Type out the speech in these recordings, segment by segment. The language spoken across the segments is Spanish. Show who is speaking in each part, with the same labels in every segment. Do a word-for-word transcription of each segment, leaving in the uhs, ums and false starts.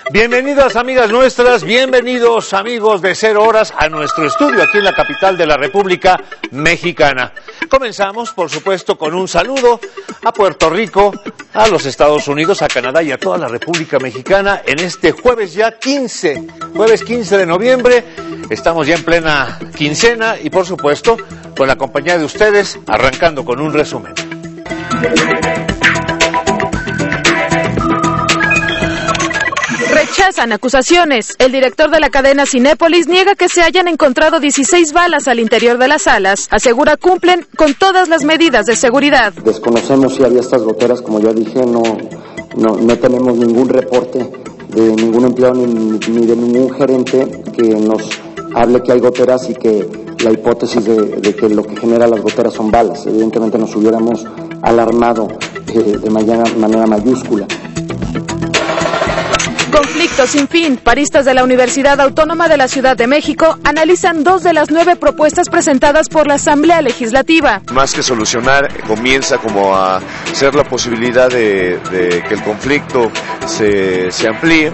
Speaker 1: Bienvenidas amigas nuestras, bienvenidos amigos de Cero Horas a nuestro estudio aquí en la capital de la República Mexicana. Comenzamos, por supuesto, con un saludo a Puerto Rico, a los Estados Unidos, a Canadá y a toda la República Mexicana en este jueves ya quince, jueves quince de noviembre. Estamos ya en plena quincena y, por supuesto, con la compañía de ustedes, arrancando con un resumen.
Speaker 2: Rechazan acusaciones. El director de la cadena Cinépolis niega que se hayan encontrado dieciséis balas al interior de las salas. Asegura cumplen con todas las medidas de seguridad.
Speaker 3: Desconocemos si había estas goteras, como ya dije, no, no, no tenemos ningún reporte de ningún empleado ni, ni de ningún gerente que nos hable que hay goteras y que la hipótesis de, de que lo que genera las goteras son balas. Evidentemente nos hubiéramos alarmado eh, de manera, manera mayúscula.
Speaker 2: Conflicto sin fin. Paristas de la Universidad Autónoma de la Ciudad de México analizan dos de las nueve propuestas presentadas por la Asamblea Legislativa.
Speaker 4: Más que solucionar, comienza como a ser la posibilidad de, de que el conflicto se, se amplíe.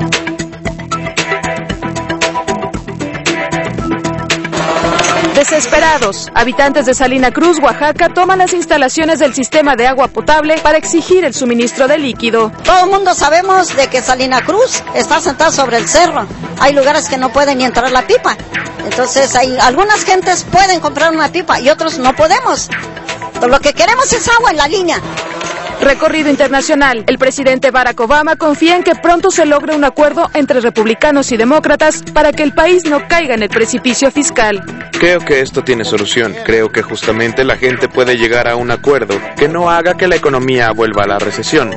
Speaker 2: Desesperados, habitantes de Salina Cruz, Oaxaca, toman las instalaciones del sistema de agua potable para exigir el suministro de líquido.
Speaker 5: Todo el mundo sabemos de que Salina Cruz está sentada sobre el cerro. Hay lugares que no pueden ni entrar la pipa. Entonces, hay algunas gentes pueden comprar una pipa y otros no podemos. Entonces, lo que queremos es agua en la línea.
Speaker 2: Recorrido internacional. El presidente Barack Obama confía en que pronto se logre un acuerdo entre republicanos y demócratas para que el país no caiga en el precipicio fiscal.
Speaker 6: Creo que esto tiene solución. Creo que justamente la gente puede llegar a un acuerdo que no haga que la economía vuelva a la recesión.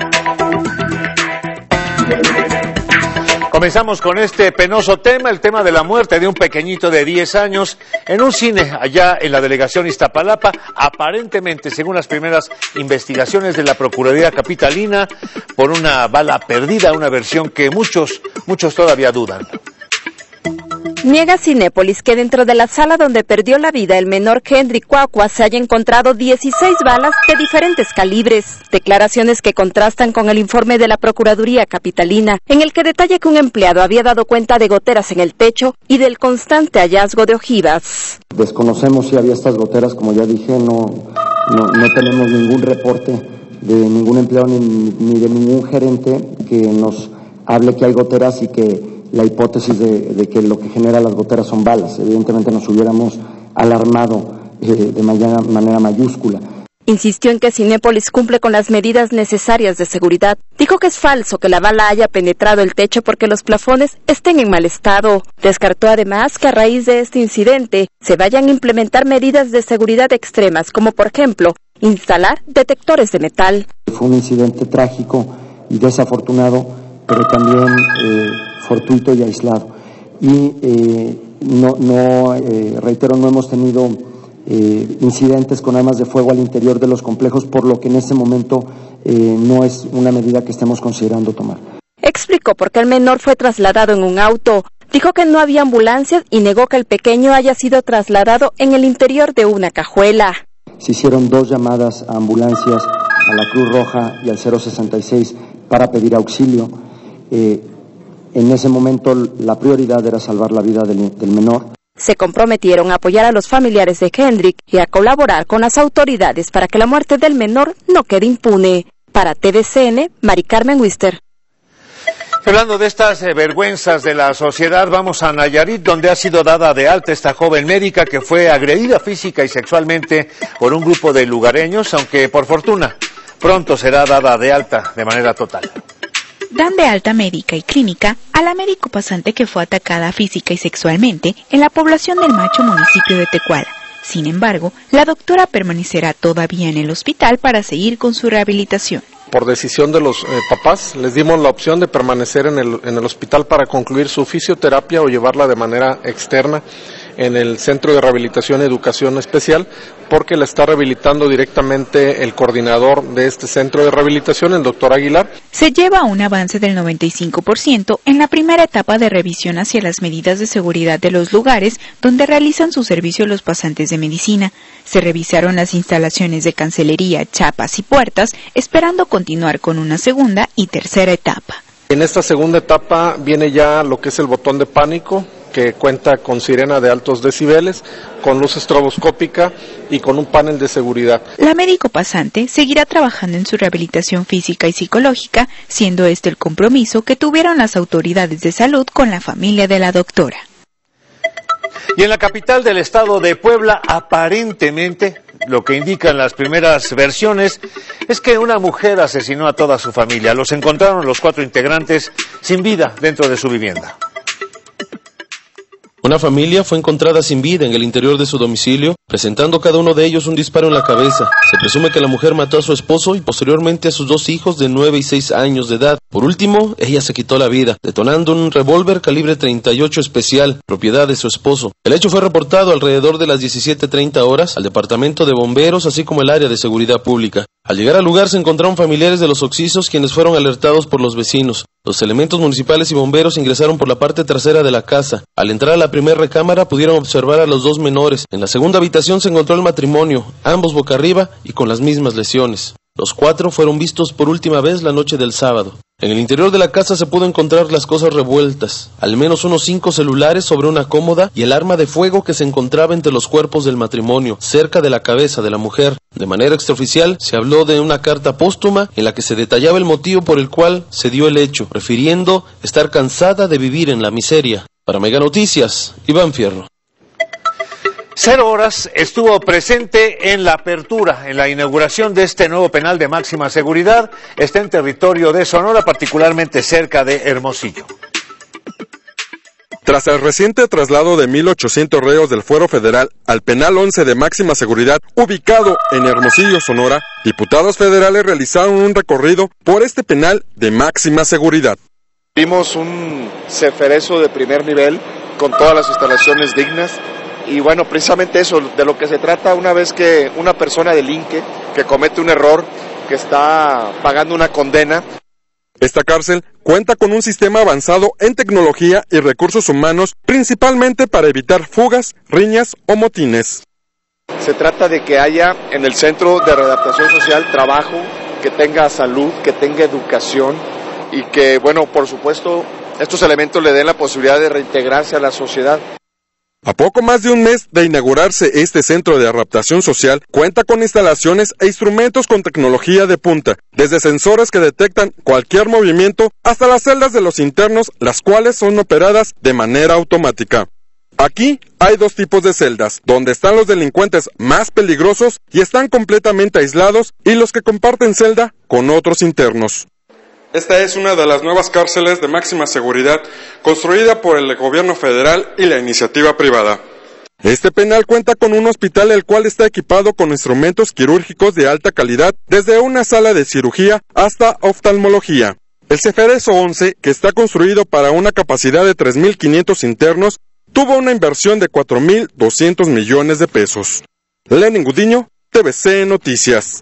Speaker 1: Comenzamos con este penoso tema, el tema de la muerte de un pequeñito de diez años en un cine allá en la delegación Iztapalapa, aparentemente, según las primeras investigaciones de la Procuraduría Capitalina, por una bala perdida, una versión que muchos, muchos todavía dudan.
Speaker 7: Niega Cinépolis que dentro de la sala donde perdió la vida el menor Hendrik Cuacua se haya encontrado dieciséis balas de diferentes calibres. Declaraciones que contrastan con el informe de la Procuraduría Capitalina, en el que detalla que un empleado había dado cuenta de goteras en el techo y del constante hallazgo de ojivas.
Speaker 3: Desconocemos si había estas goteras, como ya dije, no, no, no tenemos ningún reporte de ningún empleado ni, ni de ningún gerente que nos hable que hay goteras y que la hipótesis de, de que lo que genera las goteras son balas. Evidentemente nos hubiéramos alarmado eh, de manera, manera mayúscula.
Speaker 7: Insistió en que Cinépolis cumple con las medidas necesarias de seguridad. Dijo que es falso que la bala haya penetrado el techo porque los plafones estén en mal estado. Descartó además que a raíz de este incidente se vayan a implementar medidas de seguridad extremas, como por ejemplo, instalar detectores de metal.
Speaker 3: Fue un incidente trágico y desafortunado, pero también eh, fortuito y aislado. Y eh, no, no eh, reitero, no hemos tenido eh, incidentes con armas de fuego al interior de los complejos, por lo que en este momento eh, no es una medida que estemos considerando tomar.
Speaker 7: Explicó por qué el menor fue trasladado en un auto. Dijo que no había ambulancias y negó que el pequeño haya sido trasladado en el interior de una cajuela.
Speaker 3: Se hicieron dos llamadas a ambulancias, a la Cruz Roja y al cero sesenta y seis para pedir auxilio. Eh, en ese momento la prioridad era salvar la vida del, del menor.
Speaker 7: Se comprometieron a apoyar a los familiares de Hendrik y a colaborar con las autoridades para que la muerte del menor no quede impune. Para T V C N, Mari Carmen Wister.
Speaker 1: Hablando de estas eh, vergüenzas de la sociedad, vamos a Nayarit, donde ha sido dada de alta esta joven médica que fue agredida física y sexualmente por un grupo de lugareños, aunque por fortuna pronto será dada de alta de manera total.
Speaker 8: Dan de alta médica y clínica a la médico pasante que fue atacada física y sexualmente en la población del Macho, municipio de Tecuala. Sin embargo, la doctora permanecerá todavía en el hospital para seguir con su rehabilitación.
Speaker 9: Por decisión de los eh, papás, les dimos la opción de permanecer en el, en el hospital para concluir su fisioterapia o llevarla de manera externa en el Centro de Rehabilitación y Educación Especial, porque la está rehabilitando directamente el coordinador de este centro de rehabilitación, el doctor Aguilar.
Speaker 8: Se lleva un avance del noventa y cinco por ciento en la primera etapa de revisión hacia las medidas de seguridad de los lugares donde realizan su servicio los pasantes de medicina. Se revisaron las instalaciones de cancelería, chapas y puertas, esperando continuar con una segunda y tercera etapa.
Speaker 9: En esta segunda etapa viene ya lo que es el botón de pánico, que cuenta con sirena de altos decibeles, con luz estroboscópica y con un panel de seguridad.
Speaker 8: La médico pasante seguirá trabajando en su rehabilitación física y psicológica, siendo este el compromiso que tuvieron las autoridades de salud con la familia de la doctora.
Speaker 1: Y en la capital del estado de Puebla, aparentemente, lo que indican las primeras versiones, es que una mujer asesinó a toda su familia. Los encontraron los cuatro integrantes sin vida dentro de su vivienda.
Speaker 10: Una familia fue encontrada sin vida en el interior de su domicilio, presentando cada uno de ellos un disparo en la cabeza. Se presume que la mujer mató a su esposo y posteriormente a sus dos hijos de nueve y seis años de edad. Por último, ella se quitó la vida, detonando un revólver calibre treinta y ocho especial, propiedad de su esposo. El hecho fue reportado alrededor de las diecisiete treinta horas al departamento de bomberos, así como el área de seguridad pública. Al llegar al lugar se encontraron familiares de los occisos, quienes fueron alertados por los vecinos. Los elementos municipales y bomberos ingresaron por la parte trasera de la casa. Al entrar a la primera recámara pudieron observar a los dos menores. En la segunda habitación se encontró el matrimonio, ambos boca arriba y con las mismas lesiones. Los cuatro fueron vistos por última vez la noche del sábado. En el interior de la casa se pudo encontrar las cosas revueltas, al menos unos cinco celulares sobre una cómoda y el arma de fuego que se encontraba entre los cuerpos del matrimonio, cerca de la cabeza de la mujer. De manera extraoficial, se habló de una carta póstuma en la que se detallaba el motivo por el cual se dio el hecho, refiriendo estar cansada de vivir en la miseria. Para Mega Noticias, Iván Fierro.
Speaker 1: Cero Horas estuvo presente en la apertura, en la inauguración de este nuevo penal de máxima seguridad. Está en territorio de Sonora, particularmente cerca de Hermosillo.
Speaker 11: Tras el reciente traslado de mil ochocientos reos del Fuero Federal al Penal once de máxima seguridad, ubicado en Hermosillo, Sonora, diputados federales realizaron un recorrido por este penal de máxima seguridad.
Speaker 12: Vimos un ceferezo de primer nivel con todas las instalaciones dignas. Y bueno, precisamente eso, de lo que se trata una vez que una persona delinque, que comete un error, que está pagando una condena.
Speaker 11: Esta cárcel cuenta con un sistema avanzado en tecnología y recursos humanos, principalmente para evitar fugas, riñas o motines.
Speaker 12: Se trata de que haya en el Centro de Readaptación Social trabajo, que tenga salud, que tenga educación y que, bueno, por supuesto, estos elementos le den la posibilidad de reintegrarse a la sociedad.
Speaker 11: A poco más de un mes de inaugurarse este centro de adaptación social, cuenta con instalaciones e instrumentos con tecnología de punta, desde sensores que detectan cualquier movimiento hasta las celdas de los internos, las cuales son operadas de manera automática. Aquí hay dos tipos de celdas, donde están los delincuentes más peligrosos y están completamente aislados, y los que comparten celda con otros internos.
Speaker 13: Esta es una de las nuevas cárceles de máxima seguridad construida por el gobierno federal y la iniciativa privada.
Speaker 11: Este penal cuenta con un hospital el cual está equipado con instrumentos quirúrgicos de alta calidad, desde una sala de cirugía hasta oftalmología. El Ceferezo once, que está construido para una capacidad de tres mil quinientos internos, tuvo una inversión de cuatro mil doscientos millones de pesos. Lenin Gudiño, T V C Noticias.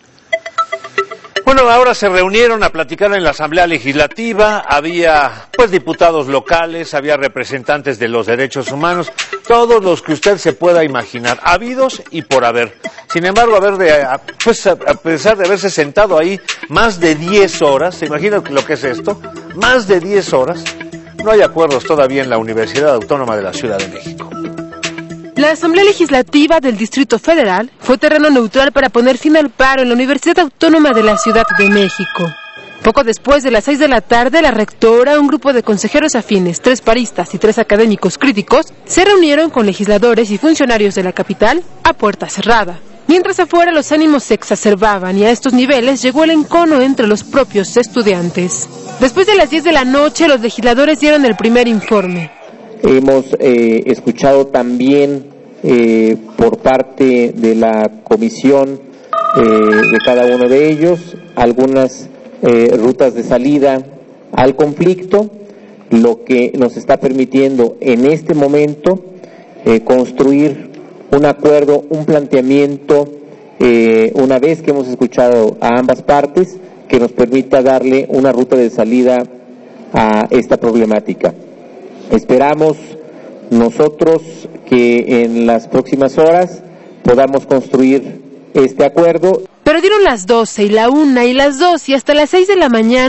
Speaker 1: Bueno, ahora se reunieron a platicar en la Asamblea Legislativa, había pues diputados locales, había representantes de los derechos humanos, todos los que usted se pueda imaginar, habidos y por haber. Sin embargo, a ver de, pues a pesar de haberse sentado ahí más de diez horas, ¿se imagina lo que es esto? Más de diez horas, no hay acuerdos todavía en la Universidad Autónoma de la Ciudad de México.
Speaker 14: La Asamblea Legislativa del Distrito Federal fue terreno neutral para poner fin al paro en la Universidad Autónoma de la Ciudad de México. Poco después de las seis de la tarde, la rectora, un grupo de consejeros afines, tres paristas y tres académicos críticos, se reunieron con legisladores y funcionarios de la capital a puerta cerrada. Mientras afuera los ánimos se exacerbaban y a estos niveles llegó el encono entre los propios estudiantes. Después de las diez de la noche, los legisladores dieron el primer informe.
Speaker 15: Hemos eh, escuchado también eh, por parte de la comisión eh, de cada uno de ellos algunas eh, rutas de salida al conflicto, lo que nos está permitiendo en este momento eh, construir un acuerdo, un planteamiento, eh, una vez que hemos escuchado a ambas partes, que nos permita darle una ruta de salida a esta problemática. Esperamos nosotros que en las próximas horas podamos construir este acuerdo.
Speaker 14: Pero dieron las doce y la una y las dos y hasta las seis de la mañana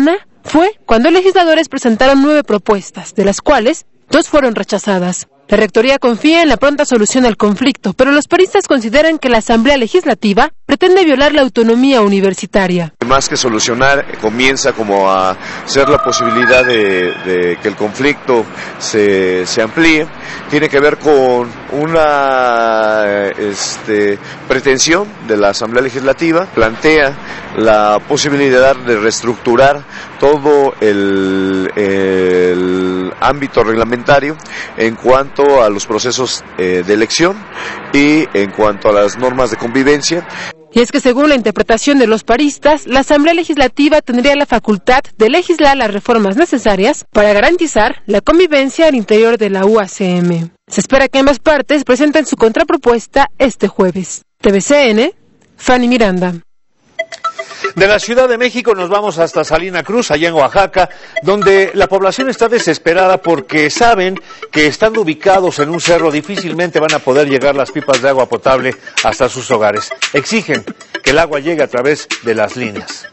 Speaker 14: fue cuando legisladores presentaron nueve propuestas, de las cuales dos fueron rechazadas. La Rectoría confía en la pronta solución al conflicto, pero los paristas consideran que la Asamblea Legislativa pretende violar la autonomía universitaria.
Speaker 4: Más que solucionar, comienza como a ser la posibilidad de, de que el conflicto se, se amplíe. Tiene que ver con una este, pretensión de la Asamblea Legislativa, plantea la posibilidad de reestructurar todo el, el ámbito reglamentario en cuanto a los procesos eh, de elección y en cuanto a las normas de convivencia.
Speaker 14: Y es que según la interpretación de los paristas, la Asamblea Legislativa tendría la facultad de legislar las reformas necesarias para garantizar la convivencia al interior de la U A C M. Se espera que ambas partes presenten su contrapropuesta este jueves. T V C N, Fanny Miranda.
Speaker 1: De la Ciudad de México nos vamos hasta Salina Cruz, allá en Oaxaca, donde la población está desesperada porque saben que estando ubicados en un cerro difícilmente van a poder llegar las pipas de agua potable hasta sus hogares. Exigen que el agua llegue a través de las líneas.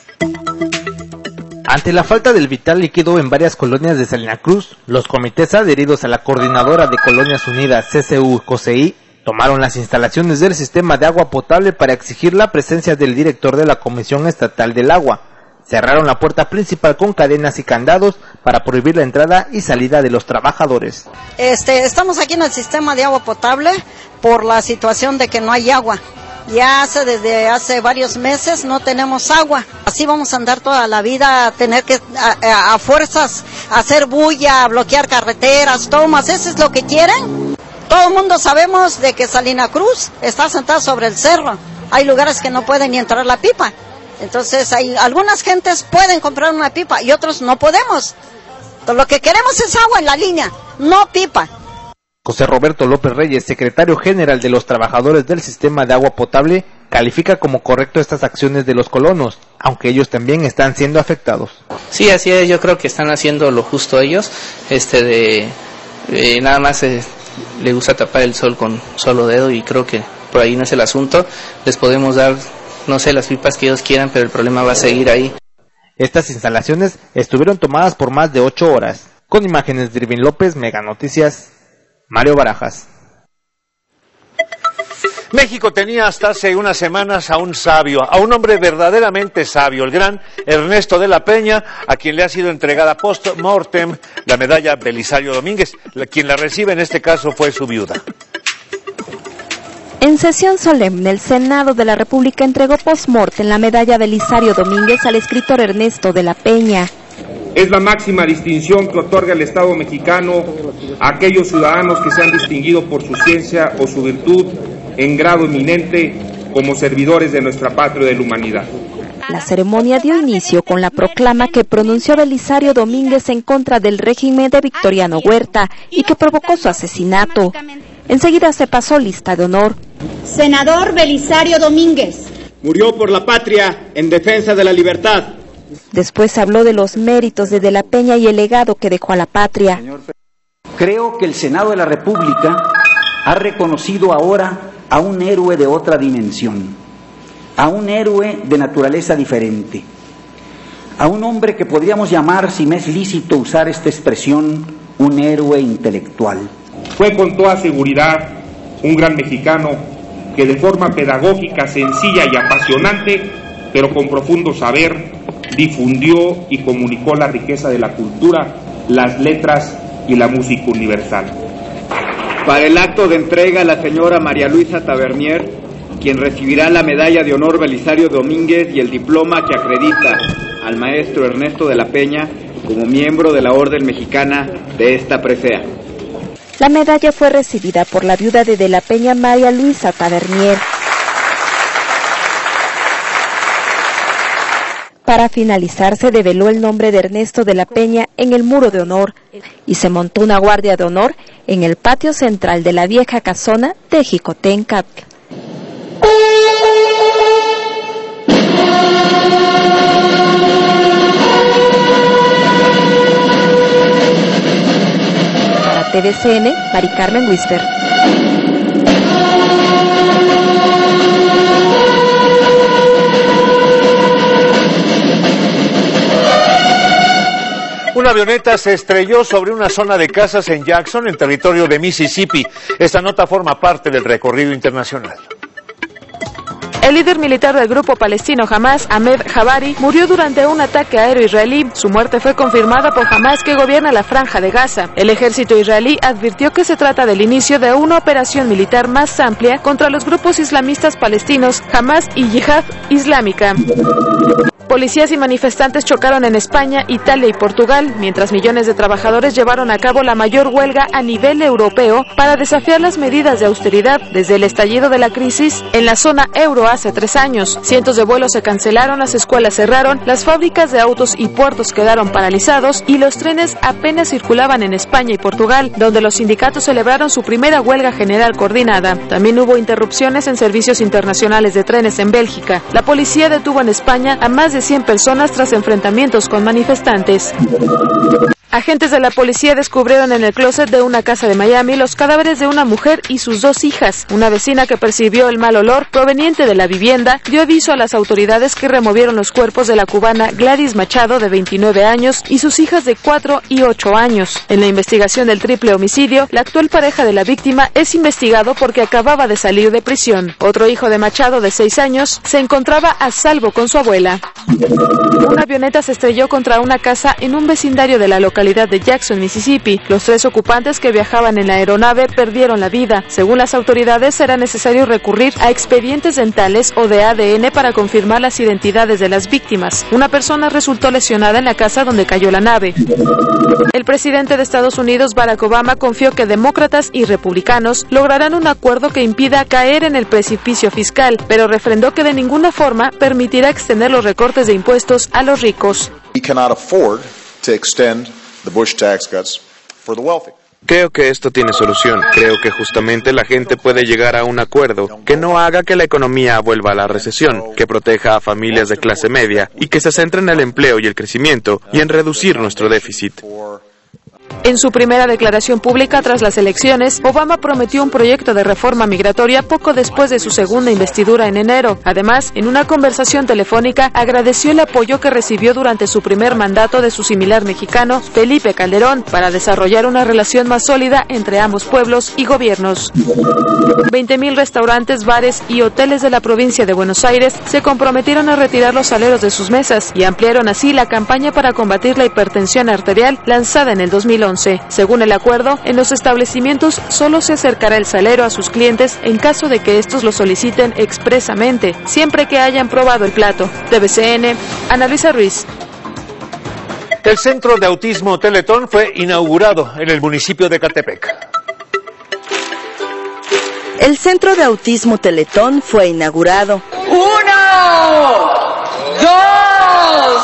Speaker 16: Ante la falta del vital líquido en varias colonias de Salina Cruz, los comités adheridos a la Coordinadora de Colonias Unidas C C U-COSEI tomaron las instalaciones del sistema de agua potable para exigir la presencia del director de la Comisión Estatal del Agua. Cerraron la puerta principal con cadenas y candados para prohibir la entrada y salida de los trabajadores.
Speaker 5: Este, estamos aquí en el sistema de agua potable por la situación de que no hay agua. Ya hace desde hace varios meses no tenemos agua. Así vamos a andar toda la vida, a tener que a, a, a fuerzas hacer bulla, bloquear carreteras, tomas, ¿eso es lo que quieren? Todo el mundo sabemos de que Salina Cruz está sentada sobre el cerro. Hay lugares que no pueden ni entrar la pipa. Entonces, hay algunas gentes pueden comprar una pipa y otros no podemos. Entonces, lo que queremos es agua en la línea, no pipa.
Speaker 16: José Roberto López Reyes, secretario general de los trabajadores del sistema de agua potable, califica como correcto estas acciones de los colonos, aunque ellos también están siendo afectados.
Speaker 17: Sí, así es, yo creo que están haciendo lo justo ellos, este de eh, nada más eh, le gusta tapar el sol con solo dedo y creo que por ahí no es el asunto. Les podemos dar, no sé, las pipas que ellos quieran, pero el problema va a seguir ahí.
Speaker 16: Estas instalaciones estuvieron tomadas por más de ocho horas. Con imágenes de Irvin López, Mega Noticias, Mario Barajas.
Speaker 1: México tenía hasta hace unas semanas a un sabio, a un hombre verdaderamente sabio, el gran Ernesto de la Peña, a quien le ha sido entregada post-mortem la medalla Belisario Domínguez. Quien la recibe en este caso fue su viuda.
Speaker 7: En sesión solemne, el Senado de la República entregó post-mortem la medalla Belisario Domínguez al escritor Ernesto de la Peña.
Speaker 18: Es la máxima distinción que otorga el Estado mexicano a aquellos ciudadanos que se han distinguido por su ciencia o su virtud en grado eminente como servidores de nuestra patria y de la humanidad.
Speaker 7: La ceremonia dio inicio con la proclama que pronunció Belisario Domínguez en contra del régimen de Victoriano Huerta y que provocó su asesinato. Enseguida se pasó lista de honor.
Speaker 19: Senador Belisario Domínguez.
Speaker 20: Murió por la patria en defensa de la libertad.
Speaker 7: Después habló de los méritos de De la Peña y el legado que dejó a la patria.
Speaker 21: Creo que el Senado de la República ha reconocido ahora a un héroe de otra dimensión, a un héroe de naturaleza diferente, a un hombre que podríamos llamar, si me es lícito usar esta expresión, un héroe intelectual.
Speaker 18: Fue con toda seguridad un gran mexicano que de forma pedagógica, sencilla y apasionante, pero con profundo saber, difundió y comunicó la riqueza de la cultura, las letras y la música universal.
Speaker 20: Para el acto de entrega, la señora María Luisa Tavernier, quien recibirá la medalla de honor Belisario Domínguez y el diploma que acredita al maestro Ernesto de la Peña como miembro de la Orden Mexicana de esta presea.
Speaker 7: La medalla fue recibida por la viuda de De la Peña, María Luisa Tavernier. Para finalizar, se develó el nombre de Ernesto de la Peña en el muro de honor y se montó una guardia de honor en el patio central de la vieja casona de Jicotencatl. Para T V C N, Mari Carmen Wister.
Speaker 1: Una avioneta se estrelló sobre una zona de casas en Jackson, en territorio de Mississippi. Esta nota forma parte del recorrido internacional.
Speaker 2: El líder militar del grupo palestino Hamas, Ahmed Jabari, murió durante un ataque aéreo israelí. Su muerte fue confirmada por Hamas, que gobierna la Franja de Gaza. El ejército israelí advirtió que se trata del inicio de una operación militar más amplia contra los grupos islamistas palestinos Hamas y Yihad Islámica. Policías y manifestantes chocaron en España, Italia y Portugal, mientras millones de trabajadores llevaron a cabo la mayor huelga a nivel europeo para desafiar las medidas de austeridad desde el estallido de la crisis en la zona euro hace tres años. Cientos de vuelos se cancelaron, las escuelas cerraron, las fábricas de autos y puertos quedaron paralizados y los trenes apenas circulaban en España y Portugal, donde los sindicatos celebraron su primera huelga general coordinada. También hubo interrupciones en servicios internacionales de trenes en Bélgica. La policía detuvo en España a más de cien personas tras enfrentamientos con manifestantes. Agentes de la policía descubrieron en el closet de una casa de Miami los cadáveres de una mujer y sus dos hijas. Una vecina que percibió el mal olor proveniente de la vivienda dio aviso a las autoridades, que removieron los cuerpos de la cubana Gladys Machado, de veintinueve años, y sus hijas de cuatro y ocho años. En la investigación del triple homicidio, la actual pareja de la víctima es investigado porque acababa de salir de prisión. Otro hijo de Machado, de seis años, se encontraba a salvo con su abuela. Una avioneta se estrelló contra una casa en un vecindario de la localidad de Jackson, Mississippi. Los tres ocupantes que viajaban en la aeronave perdieron la vida. Según las autoridades, será necesario recurrir a expedientes dentales o de A D N para confirmar las identidades de las víctimas. Una persona resultó lesionada en la casa donde cayó la nave. El presidente de Estados Unidos, Barack Obama, confió que demócratas y republicanos lograrán un acuerdo que impida caer en el precipicio fiscal, pero refrendó que de ninguna forma permitirá extender los recortes de impuestos a los ricos.
Speaker 22: We cannot afford to extend the Bush tax cuts for the wealthy.
Speaker 6: Creo que esto tiene solución. Creo que justamente la gente puede llegar a un acuerdo que no haga que la economía vuelva a la recesión, que proteja a familias de clase media y que se centre en el empleo y el crecimiento y en reducir nuestro déficit.
Speaker 2: En su primera declaración pública tras las elecciones, Obama prometió un proyecto de reforma migratoria poco después de su segunda investidura en enero. Además, en una conversación telefónica, agradeció el apoyo que recibió durante su primer mandato de su similar mexicano, Felipe Calderón, para desarrollar una relación más sólida entre ambos pueblos y gobiernos. veinte mil restaurantes, bares y hoteles de la provincia de Buenos Aires se comprometieron a retirar los aleros de sus mesas y ampliaron así la campaña para combatir la hipertensión arterial lanzada en el dos mil once. Según el acuerdo, en los establecimientos solo se acercará el salero a sus clientes en caso de que estos lo soliciten expresamente, siempre que hayan probado el plato. T V C N, Ana Luisa Ruiz.
Speaker 1: El Centro de Autismo Teletón fue inaugurado en el municipio de Catepec.
Speaker 23: El Centro de Autismo Teletón fue inaugurado.
Speaker 24: ¡Uno! ¡Dos!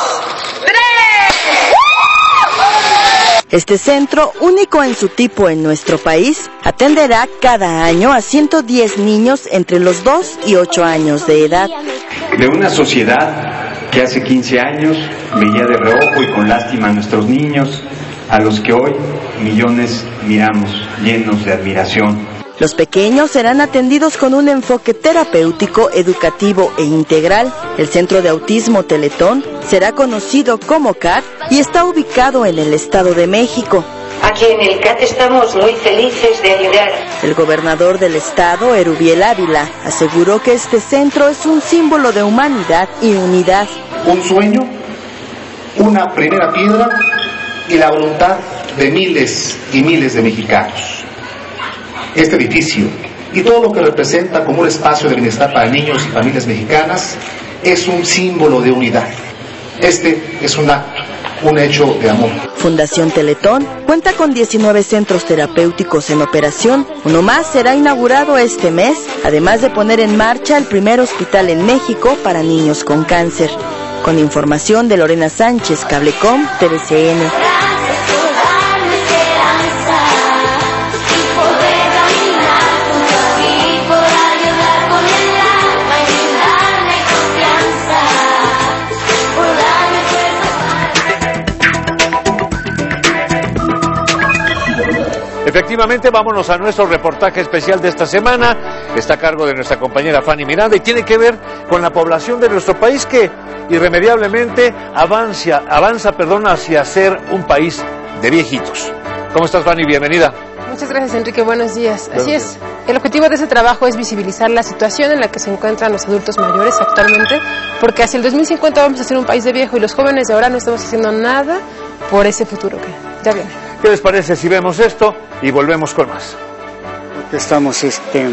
Speaker 23: Este centro, único en su tipo en nuestro país, atenderá cada año a ciento diez niños entre los dos y ocho años de edad.
Speaker 25: De una sociedad que hace quince años veía de reojo y con lástima a nuestros niños, a los que hoy millones miramos llenos de admiración.
Speaker 23: Los pequeños serán atendidos con un enfoque terapéutico, educativo e integral. El Centro de Autismo Teletón será conocido como C A T y está ubicado en el Estado de México.
Speaker 26: Aquí en el C A T estamos muy felices de ayudar.
Speaker 23: El gobernador del estado, Erubiel Ávila, aseguró que este centro es un símbolo de humanidad y unidad.
Speaker 27: Un sueño, una primera piedra y la voluntad de miles y miles de mexicanos. Este edificio y todo lo que representa como un espacio de bienestar para niños y familias mexicanas es un símbolo de unidad. Este es un acto, un hecho de amor.
Speaker 23: Fundación Teletón cuenta con diecinueve centros terapéuticos en operación. Uno más será inaugurado este mes, además de poner en marcha el primer hospital en México para niños con cáncer. Con información de Lorena Sánchez, Cablecom, T V C N.
Speaker 1: El Efectivamente, vámonos a nuestro reportaje especial de esta semana. Está a cargo de nuestra compañera Fanny Miranda y tiene que ver con la población de nuestro país que irremediablemente avanza, avanza perdón, hacia ser un país de viejitos. ¿Cómo estás, Fanny? Bienvenida.
Speaker 14: Muchas gracias, Enrique. Buenos días.
Speaker 1: Buenos
Speaker 14: Así
Speaker 1: días.
Speaker 14: es. El objetivo de ese trabajo es visibilizar la situación en la que se encuentran los adultos mayores actualmente, porque hacia el dos mil cincuenta vamos a ser un país de viejo y los jóvenes de ahora no estamos haciendo nada por ese futuro que ya viene.
Speaker 1: ¿Qué les parece si vemos esto y volvemos con más?
Speaker 3: Porque estamos este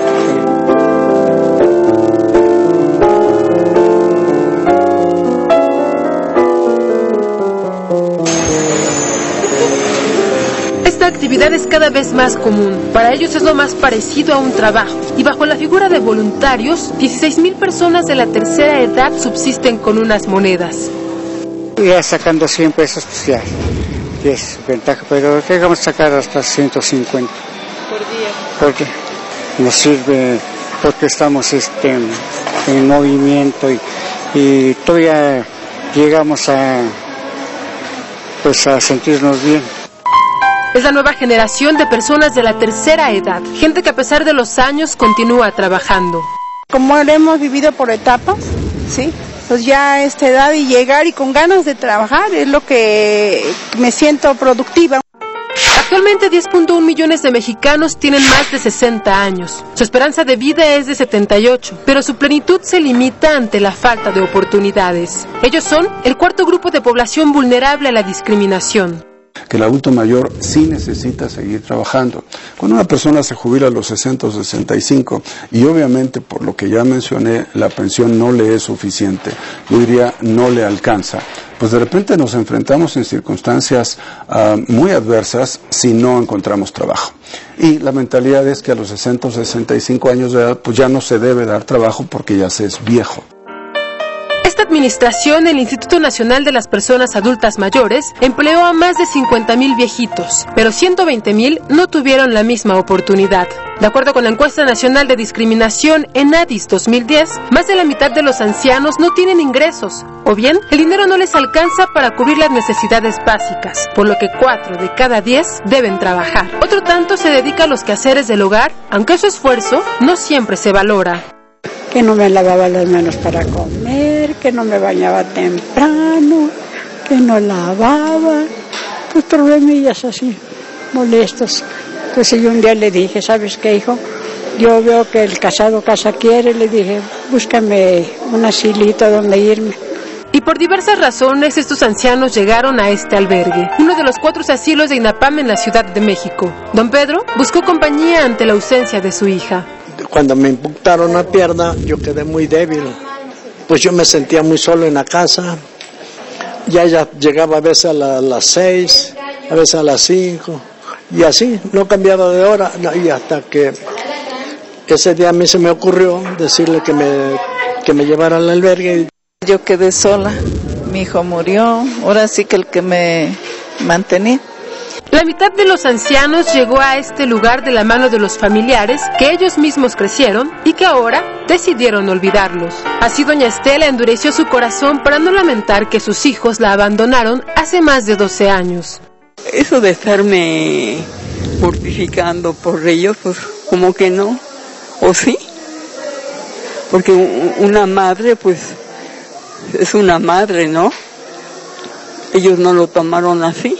Speaker 14: Esta actividad es cada vez más común. Para ellos es lo más parecido a un trabajo. Y bajo la figura de voluntarios, dieciséis mil personas de la tercera edad subsisten con unas monedas.
Speaker 3: ya sacando cien pesos, pues ya, ya es ventaja, pero llegamos a sacar hasta ciento cincuenta.
Speaker 14: Por día.
Speaker 3: Porque nos sirve, porque estamos este, en movimiento y, y todavía llegamos a, pues, a sentirnos bien.
Speaker 14: Es la nueva generación de personas de la tercera edad, gente que a pesar de los años continúa trabajando.
Speaker 8: Como lo hemos vivido por etapas, ¿sí? Pues ya a esta edad y llegar y con ganas de trabajar es lo que me siento productiva.
Speaker 14: Actualmente diez punto uno millones de mexicanos tienen más de sesenta años. Su esperanza de vida es de setenta y ocho, pero su plenitud se limita ante la falta de oportunidades. Ellos son el cuarto grupo de población vulnerable a la discriminación.
Speaker 9: Que el adulto mayor sí necesita seguir trabajando. Cuando una persona se jubila a los sesenta o sesenta y cinco y obviamente por lo que ya mencioné la pensión no le es suficiente, yo diría no le alcanza, pues de repente nos enfrentamos en circunstancias uh, muy adversas si no encontramos trabajo. Y la mentalidad es que a los sesenta o sesenta y cinco años de edad pues ya no se debe dar trabajo porque ya se es viejo.
Speaker 14: Esta administración, el Instituto Nacional de las Personas Adultas Mayores, empleó a más de cincuenta mil viejitos, pero ciento veinte mil no tuvieron la misma oportunidad. De acuerdo con la encuesta nacional de discriminación ENADIS dos mil diez, más de la mitad de los ancianos no tienen ingresos, o bien el dinero no les alcanza para cubrir las necesidades básicas, por lo que cuatro de cada diez deben trabajar. Otro tanto se dedica a los quehaceres del hogar, aunque su esfuerzo no siempre se valora.
Speaker 8: Que no me lavaba las manos para comer, que no me bañaba temprano, que no lavaba, pues problemillas así, molestos. Entonces yo un día le dije, ¿sabes qué, hijo? Yo veo que el casado casa quiere, le dije, búscame un asilito donde irme.
Speaker 14: Y por diversas razones estos ancianos llegaron a este albergue, uno de los cuatro asilos de INAPAM en la Ciudad de México. Don Pedro buscó compañía ante la ausencia de su hija.
Speaker 10: Cuando me amputaron la pierna, yo quedé muy débil. Pues yo me sentía muy solo en la casa. Ya ella llegaba a veces a, la, a las seis, a veces a las cinco. Y así, no cambiaba de hora. Y hasta que ese día a mí se me ocurrió decirle que me, que me llevara al albergue.
Speaker 11: Yo quedé sola. Mi hijo murió. Ahora sí que el que me mantenía.
Speaker 14: La mitad de los ancianos llegó a este lugar de la mano de los familiares que ellos mismos crecieron y que ahora decidieron olvidarlos. Así doña Estela endureció su corazón para no lamentar que sus hijos la abandonaron hace más de doce años.
Speaker 12: Eso de estarme mortificando por ellos, pues como que no, o sí, porque una madre pues es una madre, ¿no? Ellos no lo tomaron así.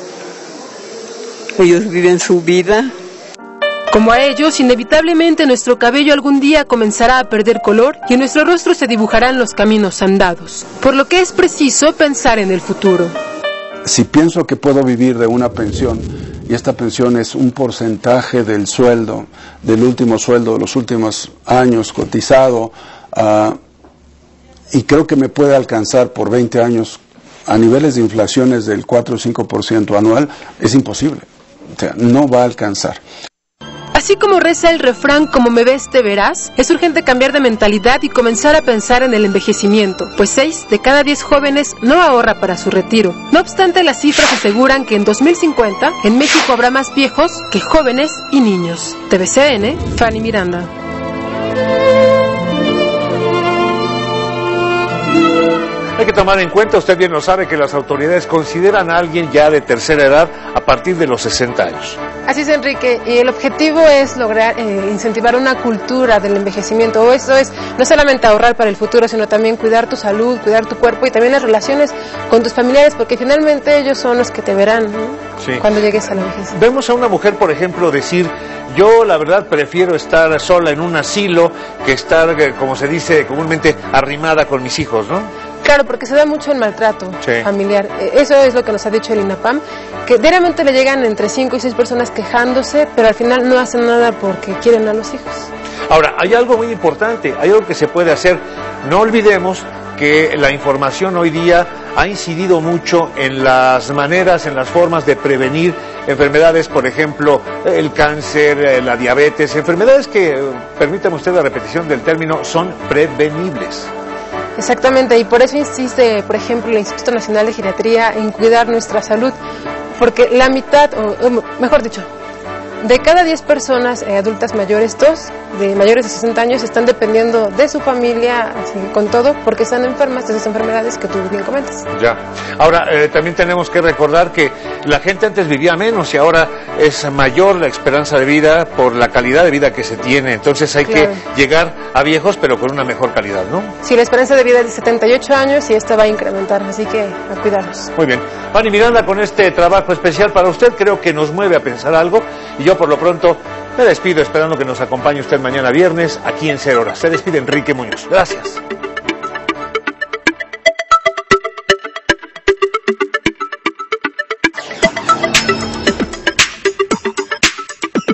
Speaker 12: Ellos viven su vida.
Speaker 14: Como a ellos, inevitablemente nuestro cabello algún día comenzará a perder color y en nuestro rostro se dibujarán los caminos andados, por lo que es preciso pensar en el futuro.
Speaker 9: Si pienso que puedo vivir de una pensión, y esta pensión es un porcentaje del sueldo, del último sueldo de los últimos años cotizado, uh, y creo que me puede alcanzar por veinte años a niveles de inflaciones del cuatro o cinco por ciento anual, es imposible. O sea, no va a alcanzar.
Speaker 14: Así como reza el refrán "como me ves te verás", es urgente cambiar de mentalidad y comenzar a pensar en el envejecimiento, pues seis de cada diez jóvenes no ahorra para su retiro. No obstante, las cifras aseguran que en dos mil cincuenta en México habrá más viejos que jóvenes y niños. T V C N, Fanny Miranda.
Speaker 1: Hay que tomar en cuenta, usted bien lo sabe, que las autoridades consideran a alguien ya de tercera edad a partir de los sesenta años.
Speaker 14: Así es, Enrique, y el objetivo es lograr eh, incentivar una cultura del envejecimiento, o eso es no solamente ahorrar para el futuro, sino también cuidar tu salud, cuidar tu cuerpo y también las relaciones con tus familiares, porque finalmente ellos son los que te verán, ¿no? Sí. Cuando llegues a la vejez.
Speaker 1: Vemos a una mujer, por ejemplo, decir, yo la verdad prefiero estar sola en un asilo que estar, como se dice comúnmente, arrimada con mis hijos, ¿no?
Speaker 14: Claro, porque se da mucho el maltrato
Speaker 1: sí.
Speaker 14: familiar. Eso es lo que nos ha dicho el INAPAM, que diariamente le llegan entre cinco y seis personas quejándose, pero al final no hacen nada porque quieren a los hijos.
Speaker 1: Ahora, hay algo muy importante, hay algo que se puede hacer. No olvidemos que la información hoy día ha incidido mucho en las maneras, en las formas de prevenir enfermedades, por ejemplo, el cáncer, la diabetes, enfermedades que, permítame usted la repetición del término, son prevenibles.
Speaker 14: Exactamente, y por eso insiste, por ejemplo, el Instituto Nacional de Geriatría en cuidar nuestra salud, porque la mitad, o mejor dicho, de cada diez personas eh, adultas mayores, dos de mayores de sesenta años están dependiendo de su familia, así, con todo, porque están enfermas de esas enfermedades que tú bien comentas.
Speaker 1: Ya. Ahora, eh, también tenemos que recordar que la gente antes vivía menos y ahora es mayor la esperanza de vida por la calidad de vida que se tiene. Entonces hay claro. que llegar a viejos, pero con una mejor calidad, ¿no?
Speaker 14: Sí, la esperanza de vida es de setenta y ocho años y esta va a incrementar, así que a cuidarnos.
Speaker 1: Muy bien. Fanny Miranda, con este trabajo especial para usted, creo que nos mueve a pensar algo y yo por lo pronto me despido esperando que nos acompañe usted mañana viernes aquí en Cero Horas. Se despide Enrique Muñoz. Gracias.